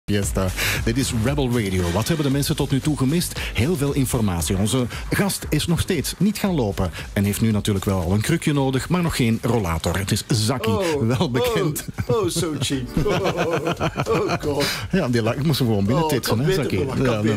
Fiesta. Dit is Rebel Radio. Wat hebben de mensen tot nu toe gemist? Heel veel informatie. Onze gast is nog steeds niet gaan lopen en heeft nu natuurlijk wel al een krukje nodig, maar nog geen rollator. Het is Zaki, wel bekend. Oh, so cheap. Oh god. Ja, ik moest hem gewoon binnen titsen, hè, Zaki.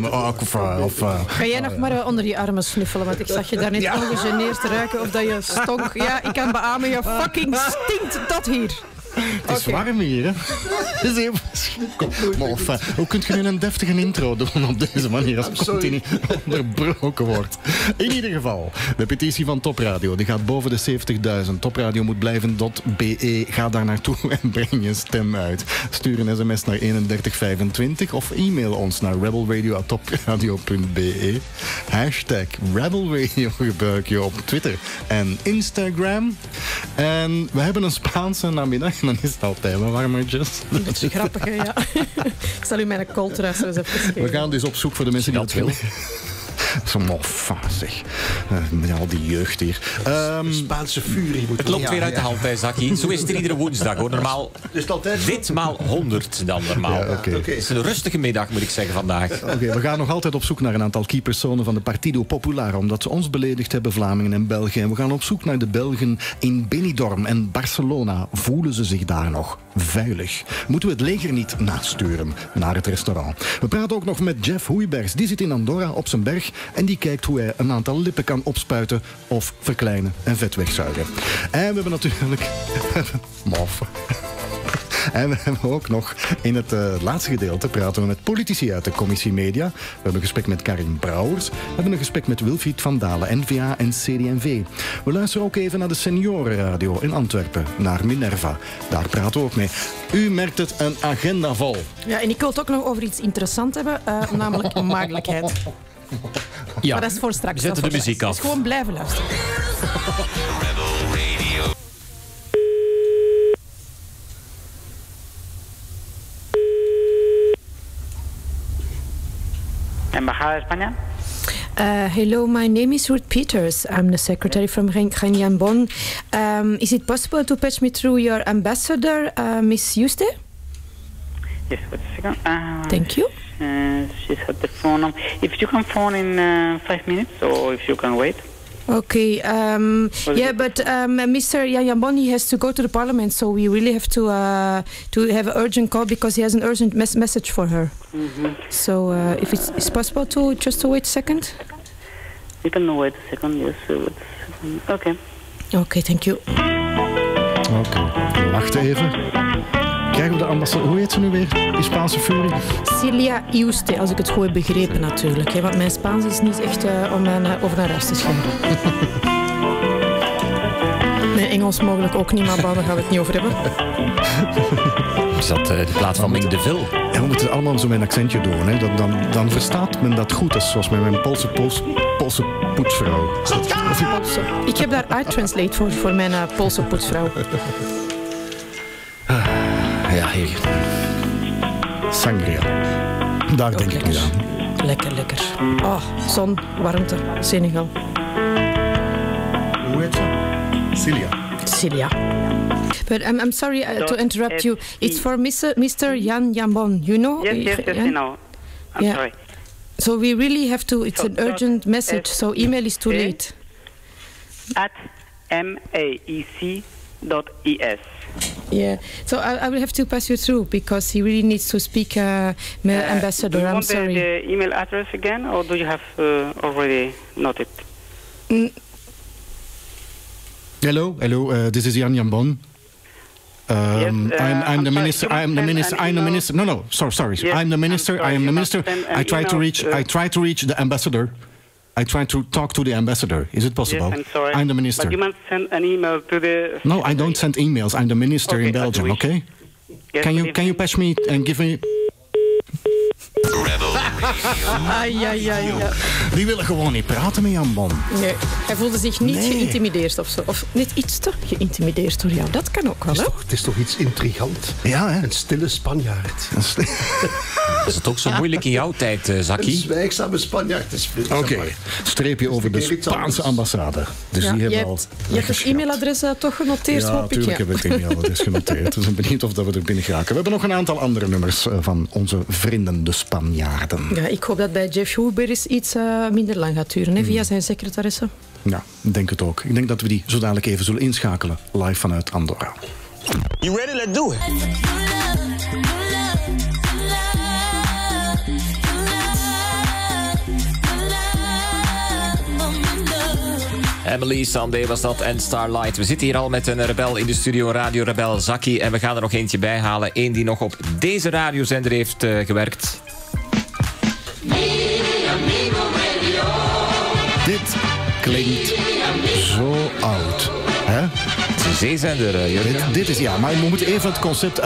Ga jij nog maar onder je armen snuffelen, want ik zag je daar net ongegeneerd ruiken of dat je stonk. Ja, ik kan beamen, je fucking stinkt tot hier. Het is warm hier, hè? Het is heel verschrikkelijk. Hoe kun je nu een deftige intro doen op deze manier als het continu onderbroken wordt? In ieder geval, de petitie van Top Radio die gaat boven de 70.000. Topradio moet blijven.be. Ga daar naartoe en breng je stem uit. Stuur een sms naar 3125 of e-mail ons naar rebelradio@topradio.be. Hashtag rebelradio gebruik je op Twitter en Instagram. En we hebben een Spaanse namiddag. Dan is het altijd wel warmertjes. Een beetje grappig, hè, ja. Ik zal u mijn kooltruis eens even geven. We gaan dus op zoek voor de mensen die dat willen. Zo moffa, zeg. Met al die jeugd hier. Spaanse furie. Het loopt weer uit de hand, hè, Zaki. Zo is het iedere woensdag, hoor. Normaal. Is het altijd ditmaal 100 dan normaal. Ja, okay. Het is een rustige middag, moet ik zeggen, vandaag. Oké, we gaan nog altijd op zoek naar een aantal keypersonen van de Partido Popular, omdat ze ons beledigd hebben, Vlamingen en Belgen. En we gaan op zoek naar de Belgen in Benidorm en Barcelona. Voelen ze zich daar nog veilig? Moeten we het leger niet nasturen naar het restaurant? We praten ook nog met Jeff Hoeibergs. Die zit in Andorra op zijn berg en die kijkt hoe hij een aantal lippen kan opspuiten of verkleinen en vet wegzuigen. En we hebben natuurlijk... Mof. En we hebben ook nog in het laatste gedeelte praten we met politici uit de Commissie Media. We hebben een gesprek met Karin Brouwers. We hebben een gesprek met Wilfried van Dalen, N-VA en CD&V. We luisteren ook even naar de Seniorenradio in Antwerpen, naar Minerva. Daar praten we ook mee. U merkt het, een agenda vol. Ja, en ik wil het ook nog over iets interessants hebben, namelijk maagdelijkheid. Ja, maar dat is voor straks. we zetten de muziek af. Dus gewoon blijven luisteren. Embajada de España. Hello, my name is Ruth Peters. I'm the secretary from Renjambon. Is it possible to patch me through your ambassador, Miss Juste? Yes, wait a second. Thank you. She's at the phone. If you can phone in 5 minutes, or if you can wait. Okay. Yeah, but Mr. Yayambon, he has to go to the parliament, so we really have to have an urgent call because he has an urgent message for her. Mm-hmm. So if it's possible to just to wait a second. You can wait a second. Yes. Okay. Okay, thank you. Oké, wacht even. Krijgen we de ambassadeur... Hoe heet ze nu weer? Die Spaanse furie? Celia Iuste, als ik het goed heb begrepen natuurlijk. Hè, want mijn Spaans is niet echt om over naar huis te schrijven. Mijn Engels mogelijk ook niet, maar daar gaan we het niet over hebben. Is dat de plaats van Ming de Vil? En we moeten allemaal zo mijn accentje doen. Hè. Dan verstaat men dat goed. Dat is zoals met mijn Poolse poetsvrouw. Ik heb daar iTranslate voor mijn Poolse poetsvrouw. Ja, hier. Sangria. Daar denk ik niet aan. Lekker, lekker. Oh, zon, warmte, Senegal. Hoe heet ze? Celia. But I'm sorry to interrupt you. It's for Mr. Jan Jambon, you know? Yes, I know. I'm sorry. So we really have to, it's an urgent message, so email is too late. At maec.es. Yeah, so I will have to pass you through because he really needs to speak my ambassador. Do you I'm want sorry. the email address again, or do you have already noted? Hello, this is Jan Jambon. I'm the minister. I'm the minister. No, sorry. Yes, I'm the minister. I am the minister. I try to reach the ambassador. I try to talk to the ambassador. Is it possible? Yes, I'm sorry. I'm the minister. But you must send an email to the... No, I don't send emails. I'm the minister in Belgium, okay? Yes, Can you patch me and give me... Rebel Die willen gewoon niet praten met Jan Bon. Nee, hij voelde zich niet geïntimideerd of zo. Of net iets te geïntimideerd door jou. Dat kan ook wel, hè? Het is toch iets intrigant. Ja, hè? Een stille Spanjaard. Is het ook zo moeilijk in jouw tijd, Zaki? Een zwijgzame Spanjaard te spelen. Oké, streepje over de Spaanse ambassade. Dus die hebben al... Je hebt het e-mailadres toch genoteerd, Ja, hoop ik. natuurlijk hebben we het e-mailadres genoteerd. Dus ik ben benieuwd of dat we er binnen geraken. We hebben nog een aantal andere nummers van onze vrienden, de Spanjaarden. Ja, ik hoop dat bij Jeff Huber iets minder lang gaat duren, hè, via zijn secretaresse. Ja, ik denk het ook. Ik denk dat we die zo dadelijk even zullen inschakelen, live vanuit Andorra. You ready? Let's do it. Emily Sandé was dat en Starlight. We zitten hier al met een rebel in de studio, Radio Rebel Zaki. En we gaan er nog eentje bij halen. Eén die nog op deze radiozender heeft gewerkt. Dit klinkt zo oud. Hè? Het is een zeezender, Jurgen. Dit is, ja, maar we moeten even het concept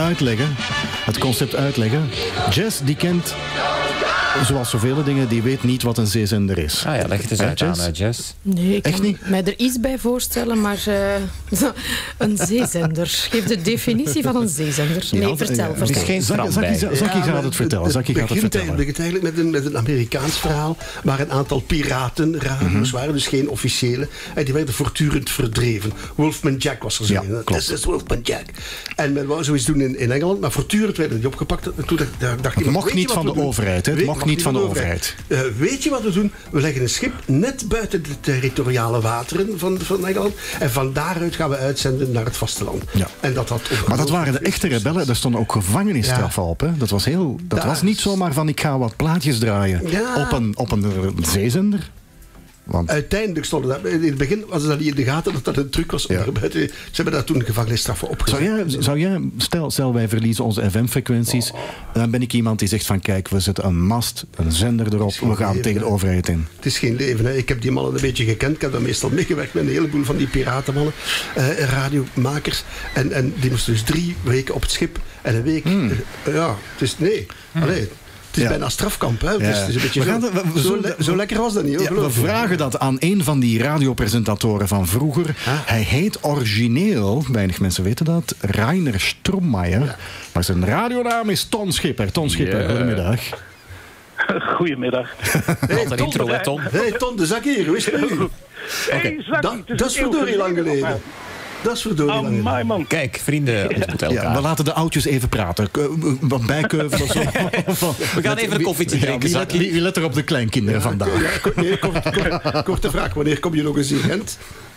uitleggen. Jess, die kent, zoals zoveel dingen, die weet niet wat een zeezender is. Ah ja, leg het eens uit aan, Jess. Nee, ik Echt kan niet? mij er iets bij voorstellen, maar een zeezender. Geef de definitie van een zeezender. Nee, Ja, vertel. Er is geen strand bij. Zaki gaat het vertellen. Zaki gaat het vertellen. Het begint eigenlijk met een Amerikaans verhaal waar een aantal piratenradio's waren, dus geen officiële. En die werden voortdurend verdreven. Wolfman Jack was er zo in. klopt. This is Wolfman Jack. En men wou zoiets doen in Engeland, maar voortdurend werden die opgepakt. En toen dacht ik, Het mocht weet je niet wat van we de doen? overheid. Het mocht niet van de overheid. Weet je wat we doen? We leggen een schip net buiten de territoriale wateren van Engeland. En van daaruit gaan we uitzenden naar het vasteland. Ja. En dat had Maar dat waren de echte rebellen. Daar stonden ook gevangenisstraffen op. Hè? Dat was Daar was niet zomaar van ik ga wat plaatjes draaien Ja. op een zeezender. Want Uiteindelijk stonden dat... In het begin was dat niet in de gaten dat dat een truc was. Ja. Ze hebben daar toen gevangenisstraffen opgezet. zou jij stel wij verliezen onze FM-frequenties, dan ben ik iemand die zegt van kijk, we zetten een mast, een zender erop, we gaan tegen de overheid in. Het is geen leven. Hè. Ik heb die mannen een beetje gekend. Ik heb daar meestal meegewerkt met een heleboel van die piratenmannen. Radiomakers. En die moesten dus 3 weken op het schip. En een week... ja, het is... Nee. Allee, het is bijna strafkamp. Hè. Het is een beetje zo lekker was dat niet. Hoor, Ja, we vragen dat aan een van die radiopresentatoren van vroeger. Hij heet origineel, weinig mensen weten dat, Rainer Strommeijer. Maar zijn radionaam is Ton Schipper. Ton Schipper, goedemiddag. Goedemiddag. Wat een intro, hè, Ton? Hey Ton, de Zak hier. Hoe is het nu? Hey, Zaki, Dat is verdorie lang geleden. Dat is verdorie lang geleden. Amai, man. Kijk, vrienden ontmoeten elkaar. Ja, we laten de oudjes even praten. Wat bijkeuven of zo. We gaan even een koffietje drinken, Zaki. Wie let er op de kleinkinderen vandaag? Korte vraag. Wanneer kom je nog eens in Gent?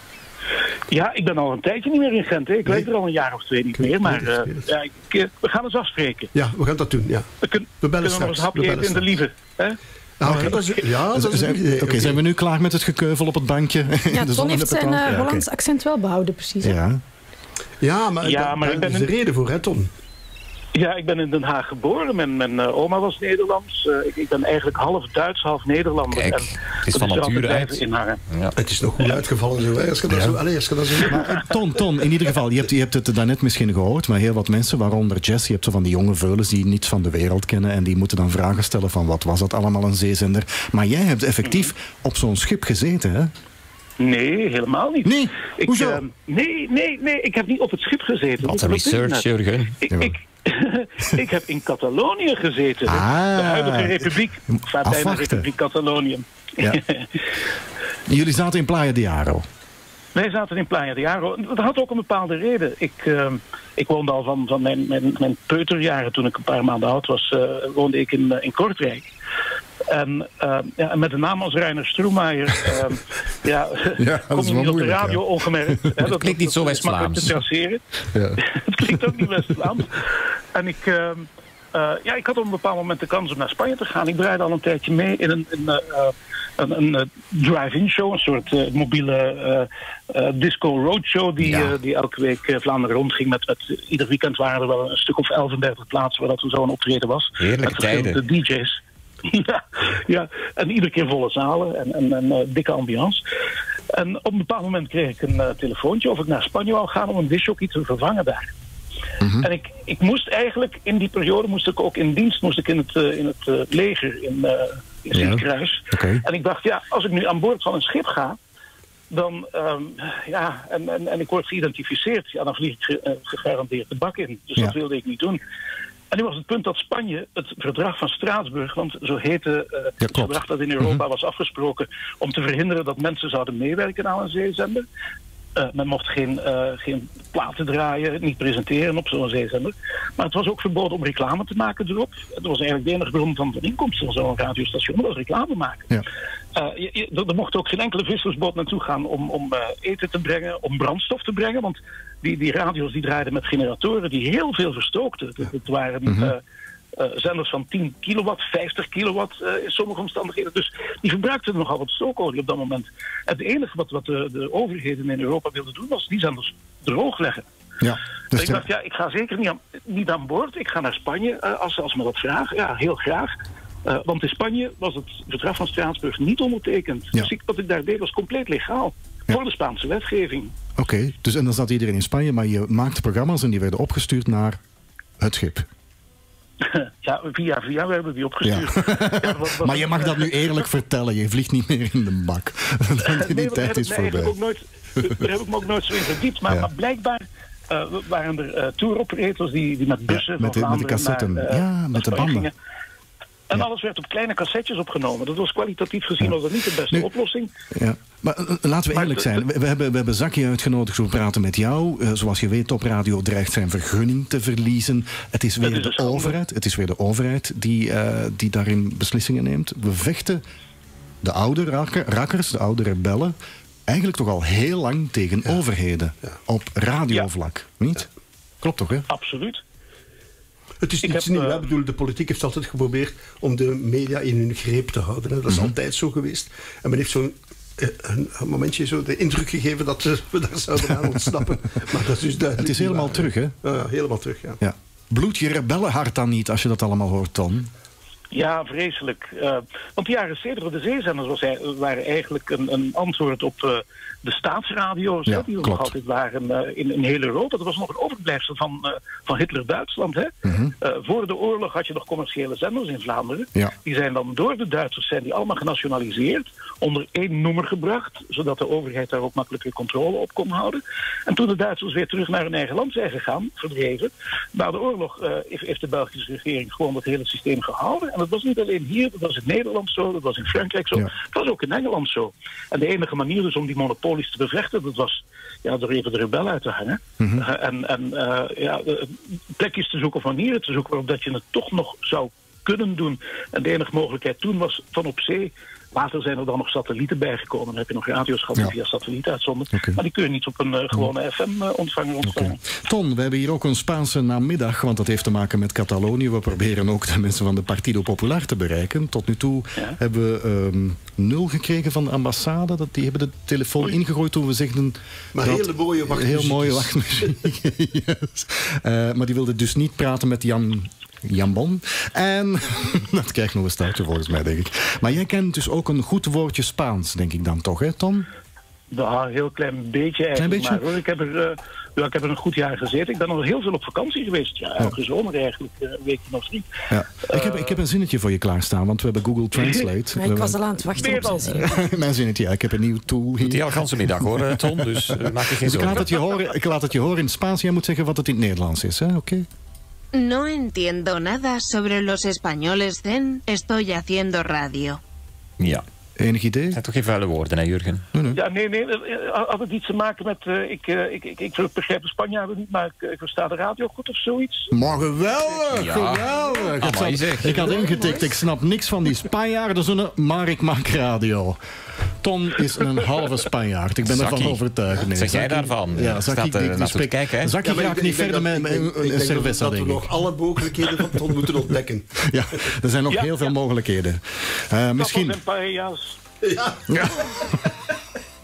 Ja, ik ben al een tijdje niet meer in Gent. Hè. Ik leef er al een jaar of 2 niet meer. Maar we gaan eens afspreken. Ja, we gaan dat doen. Ja. We bellen kunnen nog eens straks. een hapje eten in de Lieve. Hè? Zijn we nu klaar met het gekeuvel op het bankje? Ja, De Ton zon in heeft de zijn petanque? Hollands accent wel behouden, precies. Ja. Ja, maar maar ik daar ben is de reden voor, hè, Ton? Ja, ik ben in Den Haag geboren. Mijn oma was Nederlands. Ik ben eigenlijk half Duits, half Nederlander. Kijk, en het is dat van er altijd nature uit. blijven inhangen. Ja. Het is nog goed uitgevallen zo, hè, als je dat zo... Allee, als je dat zo... Maar, Ton, in ieder geval, je hebt het daarnet misschien gehoord, maar heel wat mensen, waaronder Jess, je hebt zo van die jonge veulens die niets van de wereld kennen en die moeten dan vragen stellen van wat was dat allemaal een zeezender. Maar jij hebt effectief op zo'n schip gezeten, hè? Nee, helemaal niet. Nee? Hoezo? Nee, ik heb niet op het schip gezeten. Wat een research, Jurgen. Ik heb in Catalonië gezeten. Ah. De huidige republiek. Bijna Afwachten. Republiek Catalonië. Ja. Jullie zaten in Playa de Aro. Wij zaten in Playa de Aro. Dat had ook een bepaalde reden. Ik woonde al van mijn peuterjaren, toen ik een paar maanden oud was, woonde ik in Kortrijk. En met de naam als Rainer Strommeijer kom je niet op de radio ongemerkt. Dat klinkt niet zo is makkelijk te West-Vlaams. traceren. Het klinkt ook niet West-Vlaams. En ik had op een bepaald moment de kans om naar Spanje te gaan. Ik draaide al een tijdje mee in een drive-in show, een soort mobiele disco roadshow die elke week Vlaanderen rondging. Met ieder weekend waren er wel een stuk of 31 plaatsen waar dat zo'n optreden was. Heerlijke met verschillende tijden. DJ's. Ja, en iedere keer volle zalen en dikke ambiance. En op een bepaald moment kreeg ik een telefoontje of ik naar Spanje wou gaan om een discjockey te vervangen daar. En ik moest eigenlijk, in die periode moest ik ook in dienst, in het leger in Sint-Kruis. Okay. En ik dacht, als ik nu aan boord van een schip ga, dan, en ik word geïdentificeerd, dan vlieg ik gegarandeerd de bak in. Dus dat wilde ik niet doen. En nu was het punt dat Spanje het verdrag van Straatsburg, want zo heette het verdrag dat in Europa was afgesproken, om te verhinderen dat mensen zouden meewerken aan een zeezender. Men mocht geen platen draaien, niet presenteren op zo'n zeezender. Maar het was ook verboden om reclame te maken erop. Het was eigenlijk de enige bron van inkomsten van zo'n radiostation, dat was reclame maken. Ja. Er mocht ook geen enkele vissersboot naartoe gaan om eten te brengen, om brandstof te brengen. Want die radio's die draaiden met generatoren die heel veel verstookten. Het waren zenders van 10 kilowatt, 50 kilowatt in sommige omstandigheden. Dus die verbruikten nogal wat stookolie op dat moment. Het enige wat de overheden in Europa wilden doen, was die zenders droogleggen. Ja, dus ik dacht, ik ga zeker niet aan boord. Ik ga naar Spanje als me dat vragen. Ja, heel graag. Want in Spanje was het verdrag van Straatsburg niet ondertekend. Ja. Dus wat ik daar deed was compleet legaal. Voor de Spaanse wetgeving. Oké, dus en dan zat iedereen in Spanje, maar je maakte programma's en die werden opgestuurd naar het schip. Ja, via hebben die opgestuurd. Ja. Maar je mag dat nu eerlijk vertellen. Je vliegt niet meer in de bak. Die tijd is voorbij. Daar heb ik me ook nooit zo in verdiept. Maar blijkbaar waren er tour-operators die met bussen... met de cassetten. Met de banden. Gingen. En alles werd op kleine cassettes opgenomen. Dat was kwalitatief gezien was dat niet de beste oplossing. Ja. Maar laten we eerlijk zijn. We hebben Zaki uitgenodigd om te praten met jou. Zoals je weet, Top Radio dreigt zijn vergunning te verliezen. Het is weer de overheid die daarin beslissingen neemt. We vechten de oude rakkers, de oude rebellen, eigenlijk toch al heel lang tegen overheden. Op radiovlak. Niet? Klopt toch, hè? Absoluut. Het is iets nieuws. Ik bedoel, de politiek heeft altijd geprobeerd om de media in hun greep te houden. Hè. Dat is altijd zo geweest. En men heeft zo'n een momentje zo de indruk gegeven dat we daar zouden aan ontsnappen. Maar dat is dus duidelijk. Het is helemaal terug, hè? Ja, helemaal terug, ja. Bloed je rebellenhart dan niet als je dat allemaal hoort, Ton? Ja, vreselijk. Want de jaren 70, de zeezenders waren eigenlijk een antwoord op de staatsradio's, die er nog altijd waren in heel Europa. Dat was nog een overblijfsel van Hitler-Duitsland. Voor de oorlog had je nog commerciële zenders in Vlaanderen. Ja. Die zijn dan door de Duitsers allemaal genationaliseerd, onder één noemer gebracht, zodat de overheid daar ook makkelijker controle op kon houden. En toen de Duitsers weer terug naar hun eigen land zijn gegaan, verdreven, na de oorlog heeft de Belgische regering gewoon dat hele systeem gehouden. En dat was niet alleen hier, dat was in Nederland zo, dat was in Frankrijk zo, dat was ook in Engeland zo. En de enige manier dus om die monopolies te bevechten, dat was er even de rebel uit te hangen. Plekjes te zoeken of manieren te zoeken waarop dat je het toch nog zou kunnen doen. En de enige mogelijkheid toen was van op zee. Later zijn er dan nog satellieten bijgekomen. Dan heb je nog radio's gehad die via satelliet uitzonden. Maar die kun je niet op een gewone FM-ontvanger ontvangen. Ton, we hebben hier ook een Spaanse namiddag, want dat heeft te maken met Catalonië. We proberen ook de mensen van de Partido Popular te bereiken. Tot nu toe hebben we 0 gekregen van de ambassade. Die hebben de telefoon ingegooid toen we zegden... Maar hele mooie wachtmuziek. Heel mooie wachtmuziek. Yes. Maar die wilde dus niet praten met Jan Bon. En dat krijgt nog een startje volgens mij, denk ik. Maar jij kent dus ook een goed woordje Spaans, denk ik dan toch, hè, Ton? Ja, een heel klein beetje eigenlijk. Maar hoor, ik heb er een goed jaar gezeten. Ik ben nog heel veel op vakantie geweest. Ja, elke zomer eigenlijk, een weekje of 3. Ja. Ik heb een zinnetje voor je klaarstaan, want we hebben Google Translate. Ik was al aan het wachten op zijn zin. Mijn zinnetje, ik heb een nieuw tool hier. Die al ganse middag hoor, Ton, dus maak je geen zorgen. Ik laat het je horen in het Spaans. Jij moet zeggen wat het in het Nederlands is, hè? Oké? No entiendo nada sobre los españoles zen. Estoy haciendo radio. Ja. Enig idee? Dat zijn toch geen vuile woorden, hè, Jurgen? Nee. Ja, nee. Had het iets te maken met... ik begrijp de Spanjaarden niet, maar ik versta de radio goed of zoiets. Maar geweldig, geweldig. Ik had ingetikt, ik snap niks van die Spanjaarden, maar ik maak radio. Ton is een halve Spanjaard. Ik ben ervan overtuigd. Wat zeg jij daarvan? Ja, Zaki naartoe kijken, hè? Zaki gaat niet verder met een cerveza, denk ik. Dat we nog alle mogelijkheden van Ton moeten ontdekken. Ja, er zijn nog heel veel mogelijkheden. Misschien... Paellas. Ja.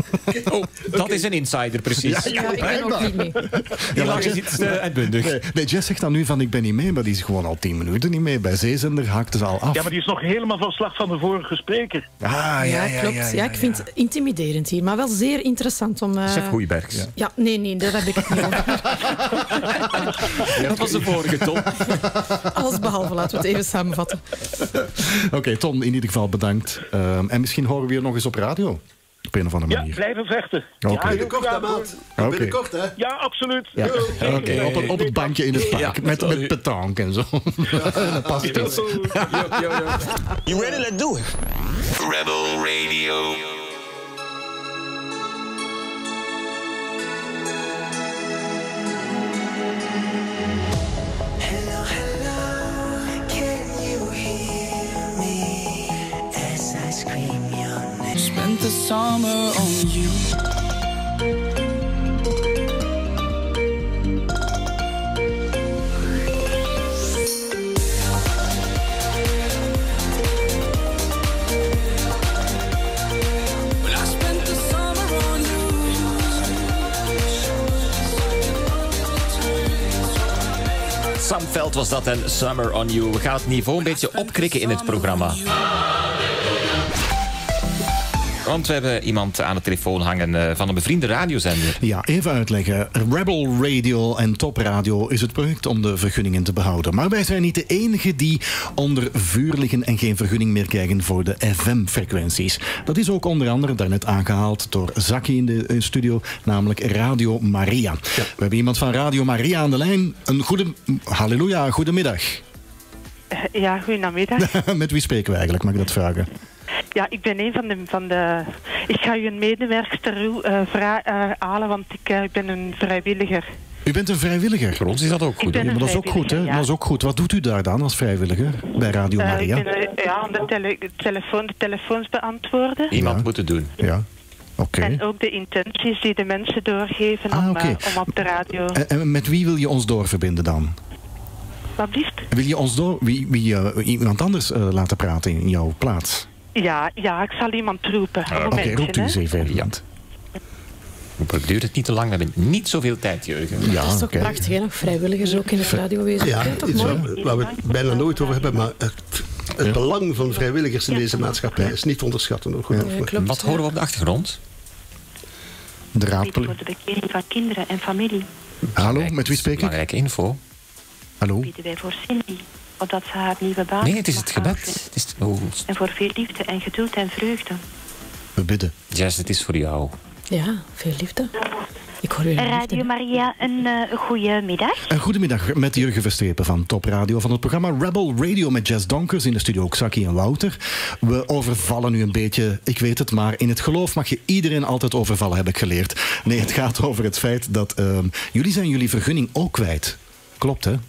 Oh, dat is een insider, precies. Ja, ik ben ook niet mee. Die lang is iets uitbundig. Nee, Jess zegt dan nu van ik ben niet mee, maar die is gewoon al 10 minuten niet mee. Bij Zeezender haakte ze al af. Ja, maar die is nog helemaal van slag van de vorige spreker. Ja, klopt. Ja, ik vind het intimiderend hier, maar wel zeer interessant om... Chef Goeibergs. Ja, nee, daar heb ik het niet over. Dat was de vorige, Tom. Alles behalve, laten we het even samenvatten. Oké, Ton, in ieder geval bedankt. En misschien horen we je nog eens op radio. Op een of andere Ja, manier. blijven vechten. Oké. Ja, heel Binnenkort, hè, graag, maat. Oké. Binnenkort, hè. Ja, absoluut. Ja. Oké, op het bankje in het park. Ja, met petanque en zo. Dat past dus. You ready? Let's do it. Rebel Radio. Hello, hello, can you hear me as I scream your name? Spent the summer on you. Sam Veld was dat en Summer on You. We gaan het niveau een beetje opkrikken in het programma. Want we hebben iemand aan de telefoon hangen van een bevriende radiozender. Ja, even uitleggen. Rebel Radio en Top Radio is het project om de vergunningen te behouden. Maar wij zijn niet de enige die onder vuur liggen en geen vergunning meer krijgen voor de FM-frequenties. Dat is ook onder andere daarnet aangehaald door Zaki in de studio, namelijk Radio Maria. Ja. We hebben iemand van Radio Maria aan de lijn. Halleluja, goedemiddag. Ja, goedemiddag. Met wie spreken we eigenlijk, mag ik dat vragen? Ja, ik ben een van de... Ik ga u een medewerkster halen, want ik ben een vrijwilliger. U bent een vrijwilliger? Voor ons is dat ook goed. Ja, maar dat is ook goed, hè? Ja. Dat is ook goed. Wat doet u daar dan als vrijwilliger bij Radio Maria? Ik ben aan de telefoons beantwoorden. Iemand moet het doen. Ja. Oké. En ook de intenties die de mensen doorgeven om op de radio... En met wie wil je ons doorverbinden dan? Wat blieft? Wil je ons iemand anders laten praten in jouw plaats? Ja, ik zal iemand roepen. Oké, roept u eens even iemand. Duurt het niet te lang, we hebben niet zoveel tijd, Jurgen. Ja, dat is toch prachtig, hè? Nog vrijwilligers ook in het radiowezen. Ja, toch iets mooi? waar we het bijna nooit over hebben, maar het belang van vrijwilligers in deze maatschappij is niet te onderschatten. Ook, klopt, Wat horen we op de achtergrond? De Voor de bekering van kinderen en familie. Hallo, met wie spreek ik? Belangrijke info. Hallo? Bieden wij voor Cindy, opdat ze haar nieuwe baan... Nee, het is het gebed. Het is En voor veel liefde en geduld en vreugde. We bidden. Jess, het is voor jou. Ja, veel liefde. Ik hoor u Radio Maria, een goede middag. Een goedemiddag met Jurgen Verstrepen van Top Radio van het programma Rebel Radio met Jess Donkers. In de studio ook Zaki en Wouter. We overvallen nu een beetje, ik weet het, maar in het geloof mag je iedereen altijd overvallen, heb ik geleerd. Nee, het gaat over het feit dat jullie zijn jullie vergunning ook kwijt. Klopt, hè?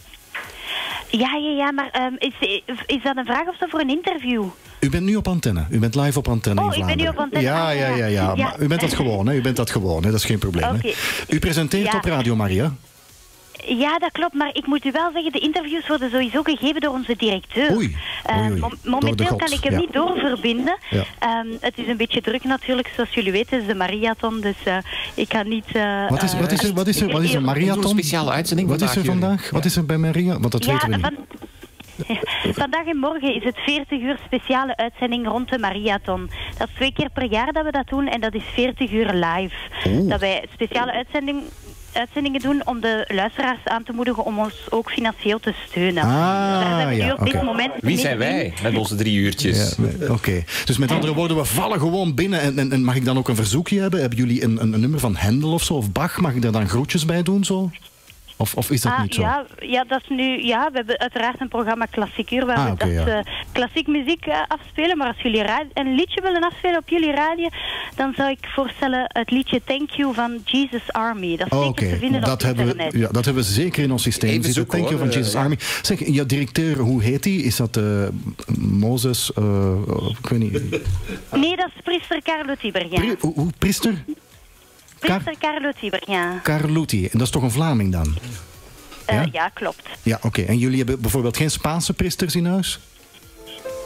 Ja, maar is dat een vraag of zo voor een interview? U bent nu op antenne. U bent live op antenne in Vlaanderen. Ik ben nu op antenne. Ja. Maar u bent dat gewoon, hè? U bent dat gewoon, hè? Dat is geen probleem. Okay. Hè? U presenteert op Radio Maria. Ja, dat klopt. Maar ik moet u wel zeggen, de interviews worden sowieso gegeven door onze directeur. Oei. Momenteel kan ik hem niet doorverbinden. Ja. Het is een beetje druk natuurlijk, zoals jullie weten. Het is de marathon, dus ik kan niet... Wat is er? Marathon? Een speciale uitzending Wat is er vandaag? Wat is er bij Maria? Want dat weten we niet. Vandaag en morgen is het 40 uur speciale uitzending rond de marathon. Dat is 2 keer per jaar dat we dat doen en dat is 40 uur live. Dat wij speciale uitzendingen doen om de luisteraars aan te moedigen om ons ook financieel te steunen. Wie zijn wij met onze 3 uurtjes? Ja, Oké. Dus met andere woorden, we vallen gewoon binnen. En mag ik dan ook een verzoekje hebben? Hebben jullie een nummer van Hendel of zo, of Bach? Mag ik daar dan groetjes bij doen zo? Of is dat niet zo? Ja, dat is nu... Ja, we hebben uiteraard een programma Klassiek Uur waar we klassiek muziek afspelen. Maar als jullie een liedje willen afspelen op jullie radio, dan zou ik voorstellen het liedje Thank You van Jesus Army. Dat is zeker te vinden op internet. Dat hebben we zeker in ons systeem zitten. Thank You van Jesus Army. Zeg, jouw directeur, hoe heet die? Is dat Mozes? Ik weet niet. Nee, dat is priester Carlo Tiberghien. Hoe priester? Priester Carlo Tiberghien. Carluti. En dat is toch een Vlaming dan? Ja, klopt. Ja, oké. En jullie hebben bijvoorbeeld geen Spaanse priesters in huis?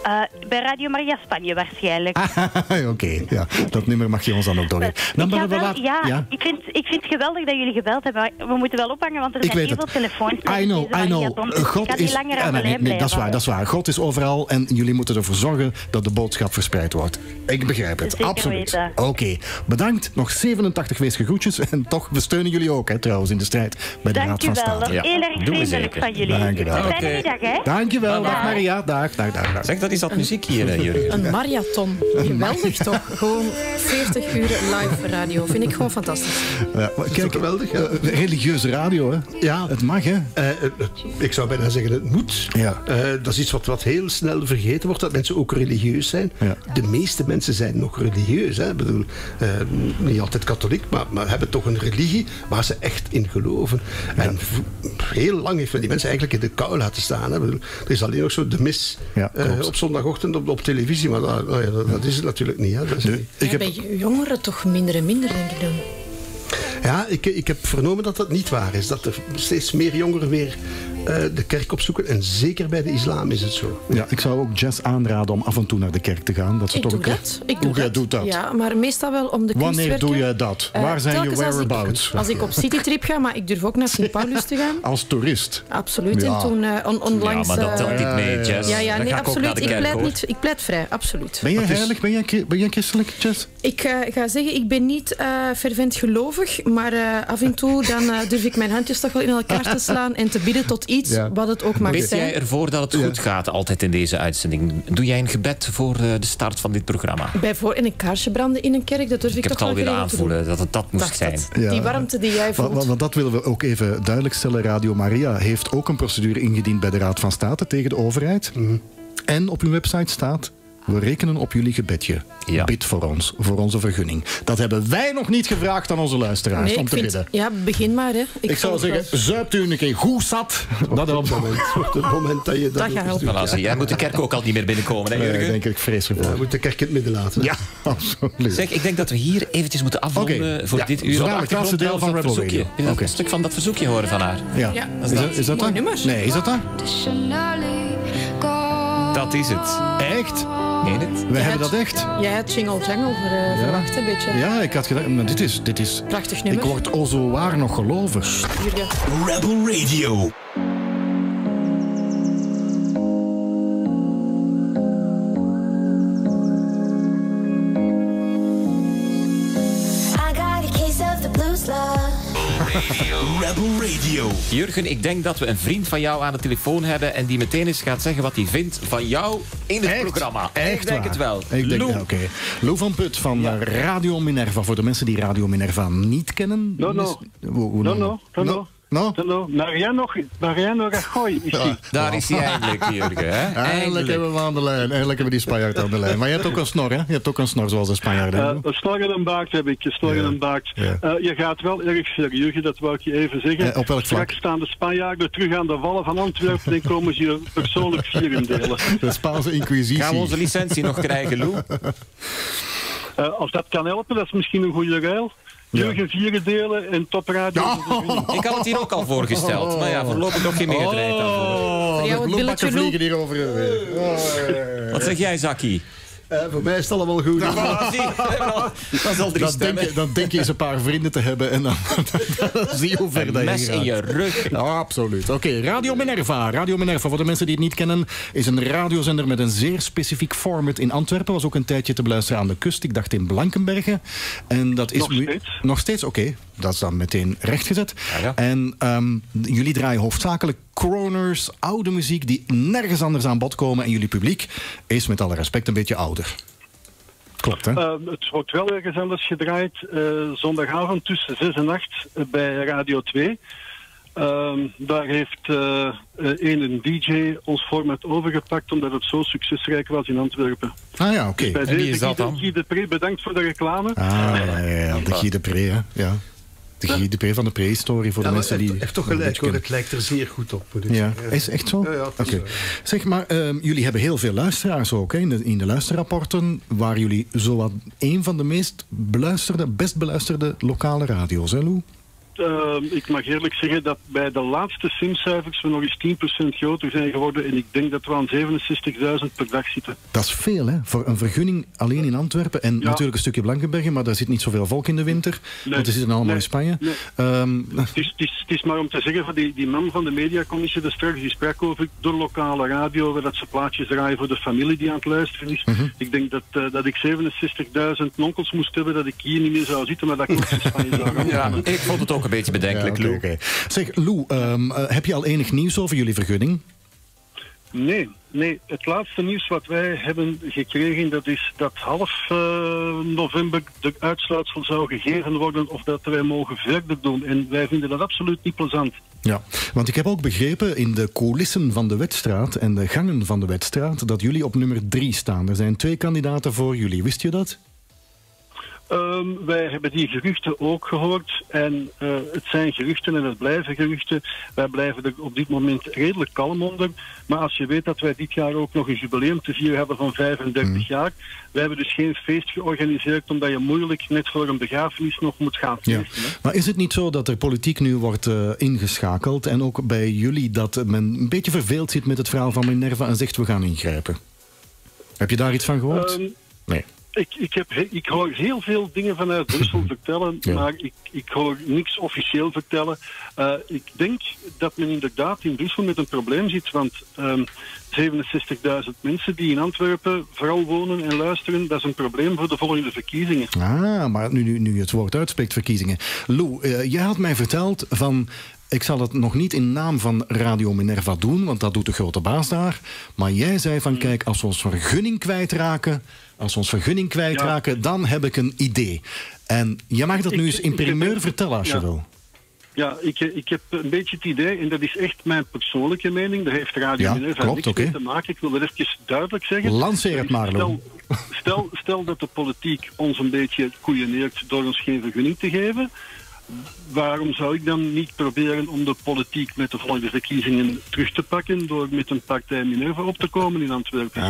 Bij Radio Maria Spanje waarschijnlijk. Oké, ja, dat nummer mag je ons dan ook doorgeven. Dan bellen we later. Ja. Ik vind het geweldig dat jullie gebeld hebben. Maar we moeten wel ophangen, want er zijn heel veel telefoons. I know. God is... Nee, dat is waar. God is overal en jullie moeten ervoor zorgen dat de boodschap verspreid wordt. Ik begrijp het, zeker absoluut. Weten. Oké, bedankt. Nog 87 weesge groetjes. En toch, we steunen jullie ook, hè, trouwens, in de strijd bij de Raad van State. Dank u wel. Heel erg vriendelijk van jullie. Dankjewel. Een fijne middag, hè? Dankjewel. Dag Maria. Dag. Zeg, dat is dat muziek hier, Jurgen. Een marathon. Geweldig toch? Gewoon 40 uur live radio. Vind ik gewoon fantastisch. Ja, kijk, geweldig. Religieuze radio, hè? Ja. Het mag, hè? Ik zou bijna zeggen, het moet. Ja. Dat is iets wat heel snel vergeten wordt, dat mensen ook religieus zijn. Ja. De meeste mensen zijn nog religieus. Hè? Ik bedoel, niet altijd katholiek, maar hebben toch een religie waar ze echt in geloven. Ja. En heel lang heeft men die mensen eigenlijk in de kou laten staan. Hè? Ik bedoel, er is alleen nog zo de mis op zondagochtend op televisie, maar dat is het natuurlijk niet. Hè? Bij jongeren toch minder en minder, denk ik dan. Ja, ik heb vernomen dat dat niet waar is. Dat er steeds meer jongeren weer de kerk opzoeken. En zeker bij de islam is het zo. Ja, ik zou ook Jess aanraden om af en toe naar de kerk te gaan. Dat ze Ik toch doe een dat. Hoe doet dat? Ja, maar meestal wel om de kunstwerken. Wanneer doe je dat? Waar zijn je whereabouts? Als ik op citytrip ga, maar ik durf ook naar Sint-Paulus te gaan. Als toerist? Absoluut. Ja. En toen onlangs... Ja, maar dat telt niet mee, Jess. Ja, Dan nee, ga ik ook absoluut. naar de kerk, Ik pleit vrij, absoluut. Ben jij heilig? Ben jij christelijk, Jess? Ik ga zeggen, ik ben niet fervent gelovig, maar af en toe dan durf ik mijn handjes toch wel in elkaar te slaan en te bidden tot iets wat het ook mag Weet zijn. jij ervoor dat het goed gaat altijd in deze uitzending? Doe jij een gebed voor de start van dit programma? Bijvoorbeeld in een kaarsje branden in een kerk, dat durf ik heb toch het wel al willen geregeld te doen. aanvoelen dat het dat moest zijn. Die warmte die jij voelt. Want dat willen we ook even duidelijk stellen. Radio Maria heeft ook een procedure ingediend bij de Raad van State tegen de overheid. En op uw website staat: we rekenen op jullie gebedje. Ja. Bid voor ons, voor onze vergunning. Dat hebben wij nog niet gevraagd aan onze luisteraars om te bidden. Ja, begin maar. Hè. Ik zou zeggen, zuipt u een keer goed zat. Dat op het moment dat je dat gaat helpen. Voilà, jij moet de kerk ook al niet meer binnenkomen, hè, Jurgen? denk ik vreselijk voor. Je moet de kerk in het midden laten. Ja, absoluut. Zeg, ik denk dat we hier eventjes moeten afronden voor dit uur. Zodra het laatste deel van Rebel Radio. Wil je een stuk van dat verzoekje horen van haar? Ja. Is dat dat? Nee, is dat dat? Dat is het. Echt? Meen het? We hebben dat echt. Jij had Jingle Jangle verwacht, een beetje. Ja, ik had gedacht, maar dit is... Prachtig nummer. Ik word o zo waar nog gelovig. Rebel Radio. Rebel Radio. Jurgen, ik denk dat we een vriend van jou aan de telefoon hebben en die meteen eens gaat zeggen wat hij vindt van jou in het programma. Echt ik denk het wel. Ik denk, Lou. oké. Lou van Put van Radio Minerva. Voor de mensen die Radio Minerva niet kennen. No. Mariano Rajoy is hij. Daar is hij eindelijk, Jurgen. Hè? Eindelijk hebben we aan de lijn. Eindelijk hebben we die Spanjaard aan de lijn. Maar je hebt ook een snor, hè? Je hebt ook een snor zoals een Spanjaard. Een snor en een baard heb ik. Snor en een baard. Je gaat wel erg ver, Jurgen, dat wou ik je even zeggen. Op welk vlak? Straks staan de Spanjaarden terug aan de wallen van Antwerpen en komen ze je persoonlijk vierendelen. De Spaanse inquisitie. Gaan we onze licentie nog krijgen, Lou? Als dat kan helpen, dat is misschien een goede ruil. Jurgen vierendelen en topradio. Ik had het hier ook al voorgesteld. Maar ja, voorlopig nog geen meerderheid daarvoor. Bloembakken vliegen hier over. Wat zeg jij, Zakkie? Voor mij is het allemaal goed. Dat is al drie stemmen. Dan denk je eens een paar vrienden te hebben en dan zie je hoe ver dat je gaat. Mes in je rug. Ja, absoluut. Oké, Radio Minerva. Radio Minerva, voor de mensen die het niet kennen, is een radiozender met een zeer specifiek format in Antwerpen. Was ook een tijdje te beluisteren aan de kust. Ik dacht in Blankenbergen. En dat is nog steeds. Nog steeds, oké. Dat is dan meteen rechtgezet. Ja. En jullie draaien hoofdzakelijk croners, oude muziek die nergens anders aan bod komen. En jullie publiek is met alle respect een beetje ouder. Klopt, hè? Het wordt wel ergens anders gedraaid. Zondagavond tussen 6 en 8 bij Radio 2. Daar heeft een DJ ons format overgepakt omdat het zo succesrijk was in Antwerpen. Ah ja, oké. Dus bij En wie is deze dat dan? Guy de Pre, bedankt voor de reclame. Ah, ja, de Guy de Pre, hè? Ja. De Guy de Pre van de prehistorie voor de mensen die... heeft toch gelijk hoor, het lijkt er zeer goed op. Moet ik Ja, zeggen. is echt zo? Ja, het is Oké. Zeg maar, jullie hebben heel veel luisteraars ook, hè? In de luisterrapporten waren jullie zowat een van de meest beluisterde, best beluisterde lokale radio's, hè Lou? Ik mag eerlijk zeggen dat bij de laatste simcijfers we nog eens 10% groter zijn geworden. En ik denk dat we aan 67.000 per dag zitten. Dat is veel, hè? Voor een vergunning alleen in Antwerpen. En natuurlijk een stukje Blankenbergen, maar daar zit niet zoveel volk in de winter. Want die zitten allemaal in Spanje. Nee. Het is maar om te zeggen, van die man van de mediacommissie daar straks, die sprak over de lokale radio, waar dat ze plaatjes draaien voor de familie die aan het luisteren is. Ik denk dat ik 67.000 onkels moest hebben, dat ik hier niet meer zou zitten, maar dat ik ook in Spanje zou gaan. Ja, ik vond het ook een beetje bedenkelijk, Lou. Okay. Zeg, Lou, heb je al enig nieuws over jullie vergunning? Nee. Het laatste nieuws wat wij hebben gekregen, dat is dat half november de uitsluitsel zou gegeven worden of dat wij mogen verder doen. En wij vinden dat absoluut niet plezant. Ja, want ik heb ook begrepen in de coulissen van de Wetstraat en de gangen van de Wetstraat dat jullie op nummer 3 staan. Er zijn 2 kandidaten voor jullie. Wist je dat? Wij hebben die geruchten ook gehoord en het zijn geruchten en het blijven geruchten. Wij blijven er op dit moment redelijk kalm onder. Maar als je weet dat wij dit jaar ook nog een jubileum te vieren hebben van 35 jaar. Wij hebben dus geen feest georganiseerd omdat je moeilijk net voor een begrafenis nog moet gaan feesten. Ja. Maar is het niet zo dat er politiek nu wordt ingeschakeld en ook bij jullie dat men een beetje verveeld zit met het verhaal van Minerva en zegt we gaan ingrijpen? Heb je daar iets van gehoord? Nee. Ik hoor heel veel dingen vanuit Brussel vertellen, maar ik hoor niks officieel vertellen. Ik denk dat men inderdaad in Brussel met een probleem zit, want 67.000 mensen die in Antwerpen vooral wonen en luisteren, dat is een probleem voor de volgende verkiezingen. Maar nu het woord uitspreekt, verkiezingen. Lou, jij had mij verteld van... Ik zal het nog niet in naam van Radio Minerva doen, want dat doet de grote baas daar. Maar jij zei van, kijk, als we ons vergunning kwijtraken, dan heb ik een idee. En je mag dat nu eens in primeur vertellen als je wil. Ja, ik heb een beetje het idee, en dat is echt mijn persoonlijke mening, dat heeft Radio Minerva niks mee te maken. Ik wil het even duidelijk zeggen. Lanceer het maar, Lou. Stel dat de politiek ons een beetje koeieneert door ons geen vergunning te geven. Waarom zou ik dan niet proberen om de politiek met de volgende verkiezingen terug te pakken door met een partij Minerva op te komen in Antwerpen?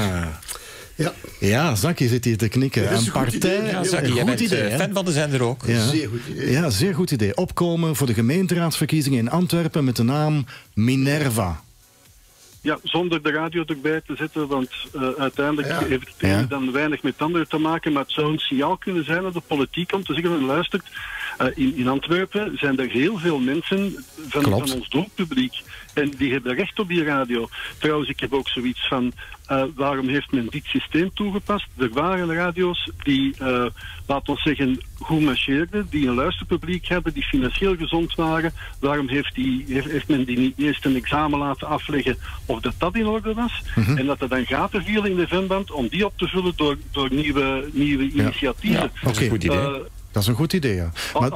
Ja, Zaki zit hier te knikken. Een partij, ja, Zaki, jij bent fan van de zender ook. Ja. Zeer goed idee. Ja, zeer goed idee. Opkomen voor de gemeenteraadsverkiezingen in Antwerpen met de naam Minerva. Ja, zonder de radio erbij te zetten, want uiteindelijk heeft het dan weinig met anderen te maken. Maar het zou een signaal kunnen zijn aan de politiek om te zeggen, luistert, in Antwerpen zijn er heel veel mensen van ons doelpubliek. En die hebben recht op die radio. Trouwens, ik heb ook zoiets van, waarom heeft men dit systeem toegepast? Er waren radio's die, laten we zeggen, goed marcheerden, die een luisterpubliek hebben, die financieel gezond waren. Waarom heeft men die niet eerst een examen laten afleggen of dat in orde was? En dat er dan gaten vielen in de zendband om die op te vullen door nieuwe initiatieven. Ja, dat is een goed idee. Dat is een goed idee, ja. Maar,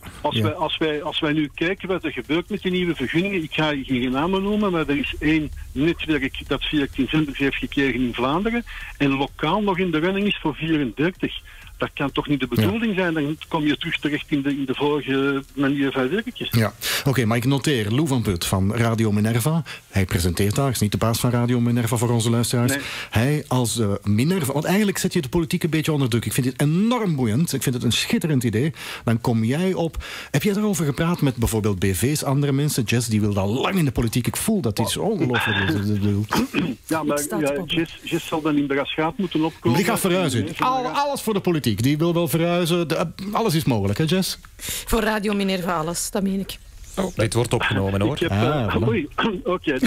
als wij nu kijken wat er gebeurt met die nieuwe vergunningen, ik ga geen namen noemen, maar er is één netwerk dat 14 zenders heeft gekregen in Vlaanderen en lokaal nog in de running is voor 34. Dat kan toch niet de bedoeling zijn? Dan kom je terug terecht in de vorige manier van werkjes. Ja, oké, maar ik noteer Lou van Put van Radio Minerva. Hij presenteert daar, is niet de baas van Radio Minerva voor onze luisteraars. Nee. Hij als Minerva, want eigenlijk zet je de politiek een beetje onder druk. Ik vind dit enorm boeiend. Ik vind het een schitterend idee. Dan kom jij op. Heb jij daarover gepraat met bijvoorbeeld BV's, andere mensen? Jess, die wil al lang in de politiek. Ik voel dat iets ongelooflijk is. Ja, maar Jess zal dan in de rasgaat moeten opkomen. Die gaat verhuizen. Alles voor de politiek. Die wil wel verhuizen. Alles is mogelijk, hè Jess? Voor Radio Minerva alles, dat meen ik. Oh, dit wordt opgenomen, hoor. Oei, oké.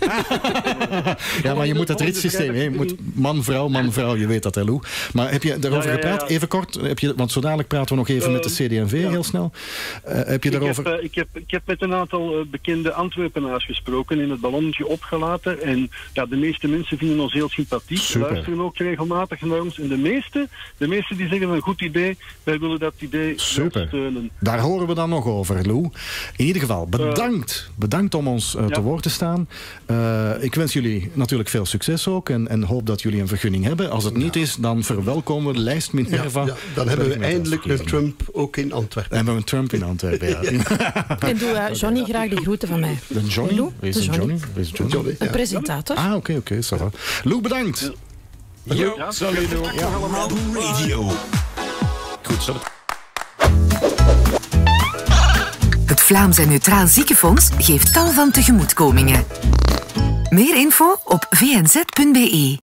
Ja, maar je moet het ritssysteem. Je moet man, vrouw, je weet dat, hè, Lou. Maar heb je daarover gepraat? Even kort, want zo dadelijk praten we nog even met de CD&V, heel snel. Heb je daarover... Ik heb met een aantal bekende Antwerpenaars gesproken, in het ballonnetje opgelaten. En ja, de meeste mensen vinden ons heel sympathiek. Super. Luisteren ook regelmatig naar ons. En de meeste die zeggen een goed idee, wij willen dat idee steunen. Daar horen we dan nog over, Lou. In ieder geval, bedankt om ons te woord te staan. Ik wens jullie natuurlijk veel succes ook en hoop dat jullie een vergunning hebben. Als het niet is, dan verwelkomen we de lijst Minerva. Dan hebben we eindelijk een Trump ook in Antwerpen. Hebben we een Trump in Antwerpen, ja. En doe Johnny graag de groeten van mij. De Johnny? Wie is Johnny? Een presentator. Ah, oké, ça va. Lou, bedankt. Jo, salut Lou. Radio. Goed, zo. Vlaams en Neutraal Ziekenfonds geeft tal van tegemoetkomingen. Meer info op vnz.be.